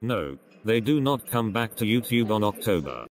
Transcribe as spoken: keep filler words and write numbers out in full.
No, they do not come back to YouTube on October